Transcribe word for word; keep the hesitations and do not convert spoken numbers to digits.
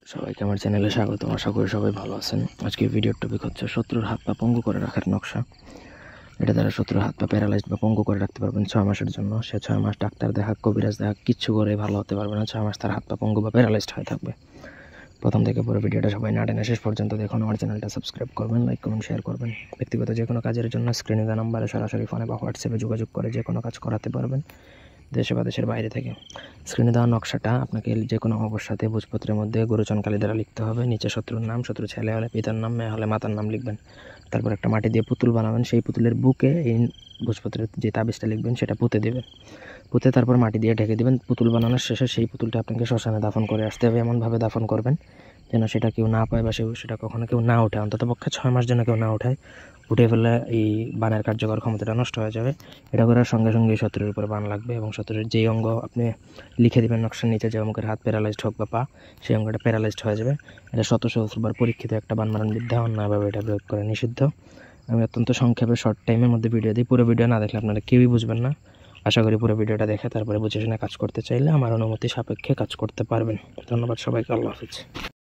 সবাইকে আমার চ্যানেলে স্বাগত। আশা করি সবাই ভালো আছেন। আজকে ভিডিওর টপিক হচ্ছে শত্রুর হাত পা পঙ্গু করে রাখার নকশা। এটা দ্বারা শত্রুর হাত পা প্যারালাইজড বা পঙ্গু করে রাখতে পারবেন ছয় মাসের জন্য। সে ছয় মাস ডাক্তার দেখা, কবিরাজ দেখা কিচ্ছু করে ভালো হতে পারবে না। ছয় মাস তার হাত পা পঙ্গু বা প্যারালাইজড হয়ে থাকবে। প্রথম থেকে পুরো ভিডিওটা সবাই না টেনে শেষ পর্যন্ত দেখুন। আমার চ্যানেলটা সাবস্ক্রাইব করবেন, লাইক কমেন্ট শেয়ার করবেন। ব্যক্তিগত যে কোনো কাজের জন্য স্ক্রিনে দেওয়া নাম্বারে সরাসরি ফোনে বা হোয়াটসঅ্যাপে যোগাযোগ করে যে কোনো কাজ করাতে পারবেন, দেশে বা দেশের বাইরে থেকে। স্ক্রিনে দেওয়া নকশাটা আপনাকে যে কোনো অবস্থাতে ভোজপত্রের মধ্যে গুরুচন কালি দ্বারা লিখতে হবে। নিচে শত্রুর নাম, শত্রু ছেলে হলে পিতার নাম, মেয়ে হলে মাতার নাম লিখবেন। তারপর একটা মাটি দিয়ে পুতুল বানাবেন। সেই পুতুলের বুকে এই ভোজপত্রের যে তাবিজটা লিখবেন সেটা পুঁতে দেবেন। পুঁতে তারপর মাটি দিয়ে ঢেকে দেবেন। পুতুল বানানোর শেষে সেই পুতুলটা আপনাকে শ্মশানে দাফন করে আসতে হবে। এমনভাবে দাফন করবেন যেন সেটা কেউ না পায় বা সেটা কখনো কেউ না ওঠে। অন্তত পক্ষে ছয় মাস যেন কেউ না ওঠায়। উঠে ফেললে এই বানের কার্যকর ক্ষমতাটা নষ্ট হয়ে যাবে। এটা করার সঙ্গে সঙ্গে শত্রুর উপরে বান লাগবে এবং শত্রুর যেই অঙ্গ আপনি লিখে দেবেন নকশার নিচে, যে অঙ্গের হাত প্যারালাইজড হোক বা পা, সেই অঙ্গটা প্যারালাইজড হয়ে যাবে। এটা শত সহস্রবার পরীক্ষিত একটা বান মারণ বিদ্যা, অন্যায়ভাবে এটা প্রয়োগ করে নিষিদ্ধ। আমি অত্যন্ত সংক্ষেপে শর্ট টাইমের মধ্যে ভিডিও দিই। পুরো ভিডিও না দেখলে আপনারা কেউই বুঝবেন না। আশা করি পুরো ভিডিওটা দেখে তারপরে বুঝে শুনে কাজ করতে চাইলে আমার অনুমতি সাপেক্ষে কাজ করতে পারবেন। ধন্যবাদ সবাইকে। আল্লাহ হাফিজ।